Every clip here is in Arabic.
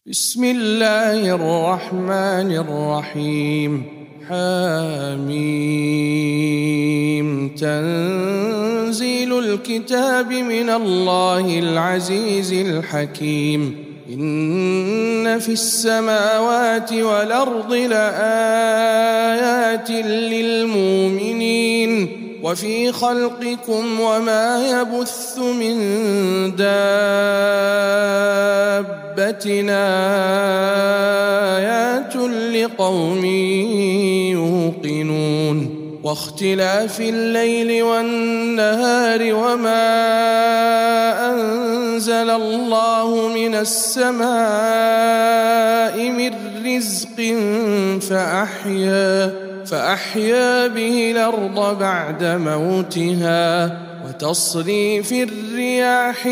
بسم الله الرحمن الرحيم. حميم. تنزيل الكتاب من الله العزيز الحكيم. إن في السماوات والأرض لآيات للمؤمنين وفي خلقكم وما يبث من دابة آيات لقوم يوقنون. واختلاف الليل والنهار وما أنزل الله من السماء من رزق فأحيا به الأرض بعد موتها وتصريف الرياح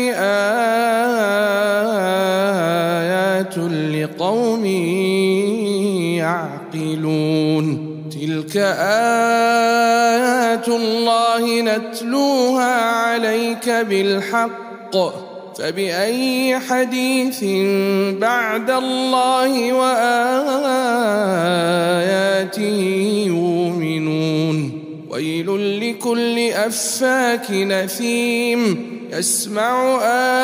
آيات لقوم يعقلون. تلك آيات الله نتلوها عليك بالحق فبأي حديث بعد الله وآياته يؤمنون. ويل لكل أفاك نثيم يسمع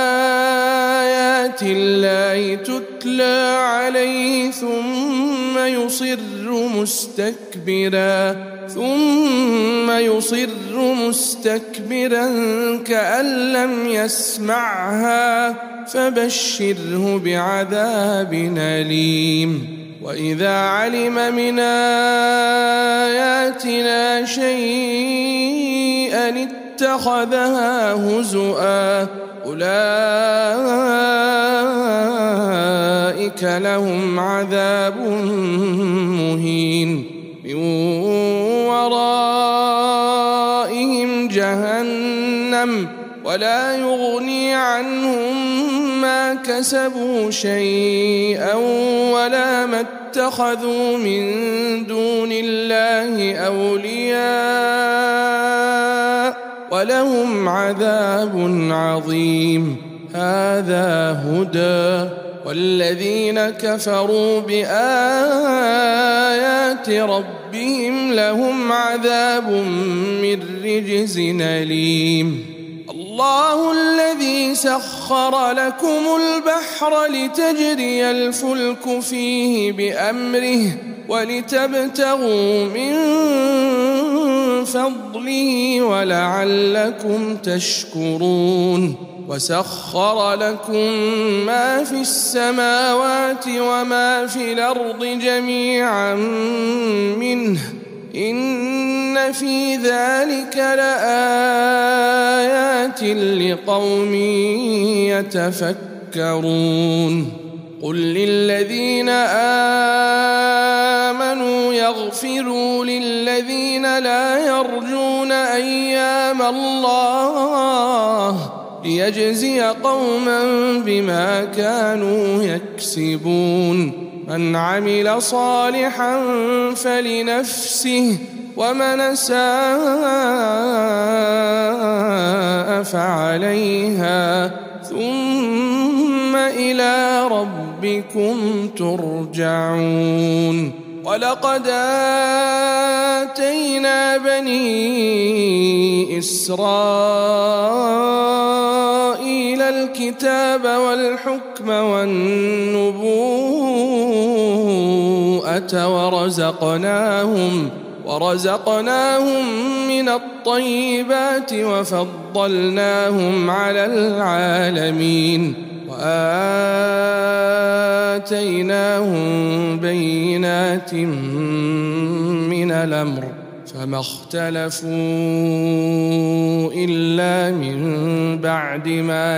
آيات الله تتلى عليه ثم يصر مستكبرا كأن لم يسمعها فبشره بعذاب أليم. وإذا علم من آياتنا شيئا اتخذها هزؤا أولئك لهم عذاب مهين. من ورائهم جهنم ولا يغني عنهم ما كسبوا شيئا ولا ما اتخذوا من دون الله أولياء ولهم عذاب عظيم. هذا هدى والذين كفروا بآيات ربهم لهم عذاب من رجز أليم. الله الذي سخر لكم البحر لتجري الفلك فيه بأمره ولتبتغوا من فضله ولعلكم تشكرون. وسخر لكم ما في السماوات وما في الأرض جميعا منه إن في ذلك لآيات لقوم يتفكرون. قل للذين آمنوا يغفروا للذين لا يرجون أيام الله ليجزي قوما بما كانوا يكسبون. من عمل صالحا فلنفسه ومن أساء فعليها ثم إلى ربكم ترجعون. ولقد آتينا بني إسرائيل الكتاب والحكم والنبوءة ورزقناهم من الطيبات وفضلناهم على العالمين وآتيناهم بينات من الأمر فما اختلفوا إلا من بعد ما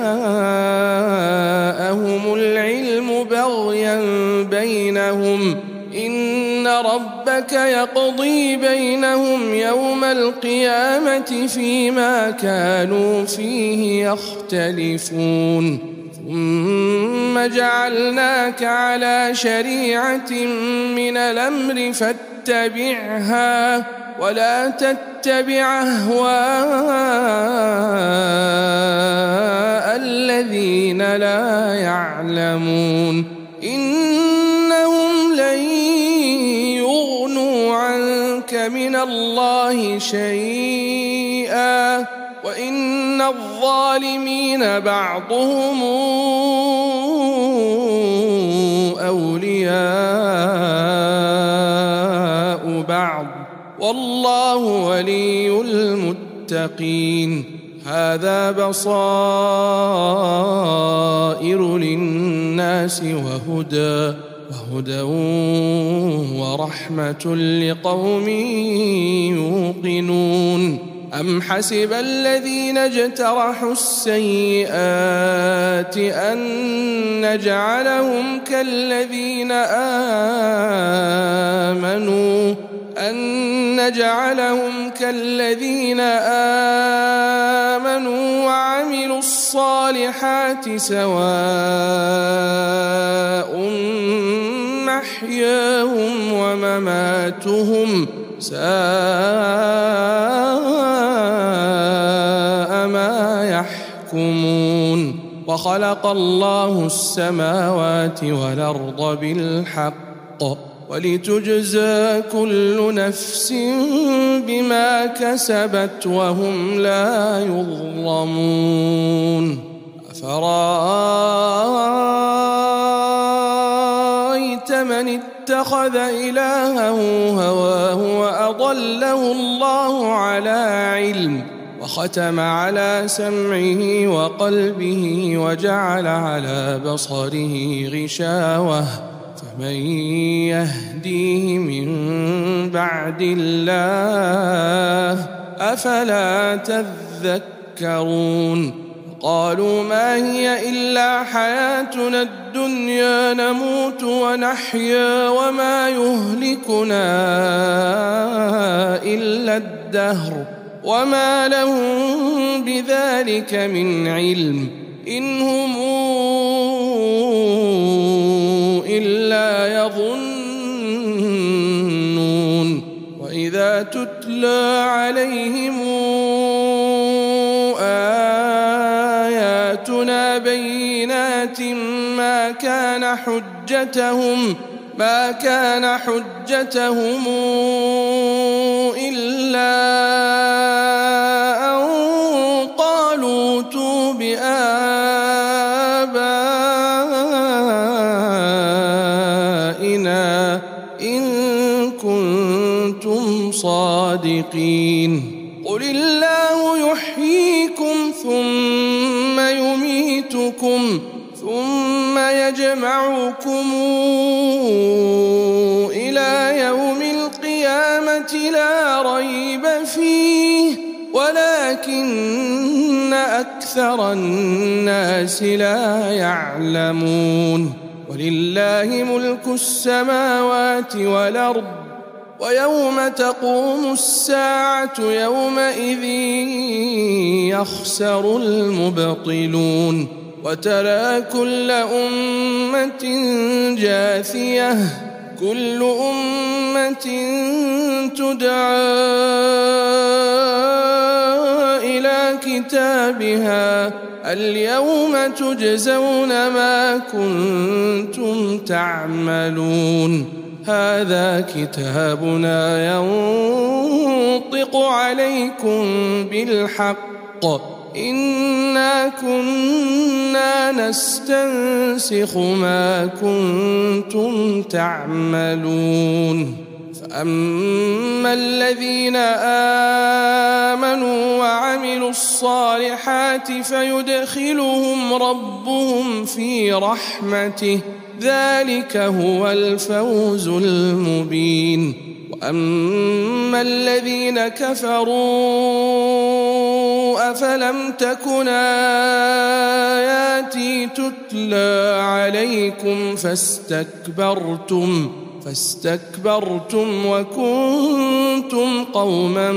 جاءهم العلم بغيا بينهم إن ربك يقضي بينهم يوم القيامة فيما كانوا فيه يختلفون. ثم جعلناك على شريعة من الأمر فاتبعها ولا تتبع أهواء الذين لا يعلمون إنهم لن يغنوا عنك من الله شيئا وإن الظالمين بعضهم أولياء بعض والله ولي المتقين. هذا بصائر للناس وهدى ورحمة لقوم يوقنون. أم حسب الذين اجترحوا السيئات أن نجعلهم كالذين آمنوا وعملوا الصالحات سواء محياهم ومماتهم ساء ما يحكمون. وخلق الله السماوات والأرض بالحق ولتجزى كل نفس بما كسبت وهم لا يظلمون. أفرأيت من اتخذ إلهه هواه وأضله الله على علم وختم على سمعه وقلبه وجعل على بصره غشاوة فمن يهديه من بعد الله أفلا تذكرون. قالوا ما هي إلا حياتنا الدنيا نموت ونحيا وما يهلكنا إلا الدهر وما لهم بذلك من علم إن هم إلا يظنون. وإذا تتلى عليهم آياتنا بينات ما كان حجتهم إلا أن قالوا ائتوا بآبائنا إن كنتم صادقين. قل الله يحييكم ثم يميتكم ثم يجمعكم إلى يوم القيامة لا ريب فيه ولكن أكثر الناس لا يعلمون. ولله ملك السماوات والأرض ويوم تقوم الساعة يومئذ يخسر المبطلون. وترى كل أمة جاثية كل أمة تدعى إلى كتابها اليوم تجزون ما كنتم تعملون. هذا كتابنا ينطق عليكم بالحق إنا كنا نستنسخ ما كنتم تعملون. فأما الذين آمنوا وعملوا الصالحات فيدخلهم ربهم في رحمته ذلك هو الفوز المبين. وأما الذين كفروا أفلم تكن آياتي تتلى عليكم فاستكبرتم وكنتم قوما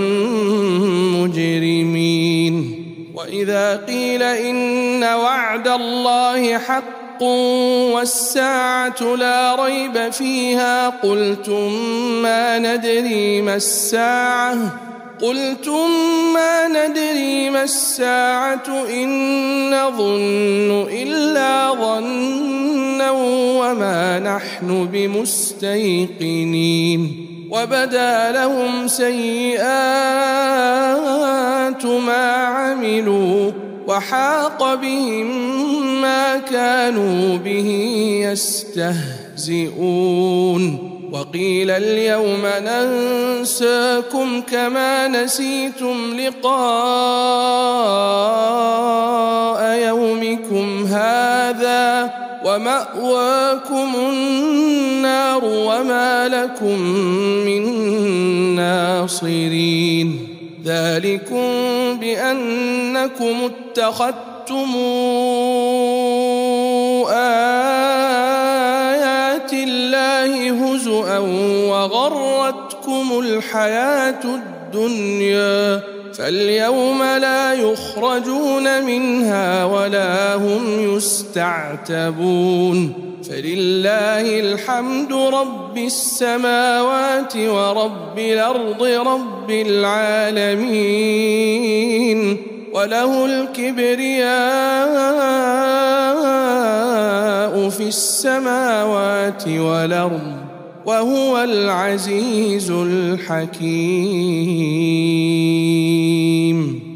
مجرمين. وإذا قيل إن وعد الله حق والساعة لا ريب فيها قلتم ما ندري ما الساعة إن نظن إلا ظنا وما نحن بمستيقنين وبدا لهم سيئات ما عملوا وحاق بهم ما كانوا به يستهزئون وقيل اليوم ننساكم كما نسيتم لقاء يومكم هذا ومأواكم النار وما لكم من ناصرين ذلكم بأنكم اتخذتم آيات الله هزؤا وغرتكم الحياة الدنيا فاليوم لا يخرجون منها ولا هم يستعتبون فلله الحمد رب السماوات ورب الأرض رب العالمين وله الكبرياء في السماوات والأرض وهو العزيز الحكيم.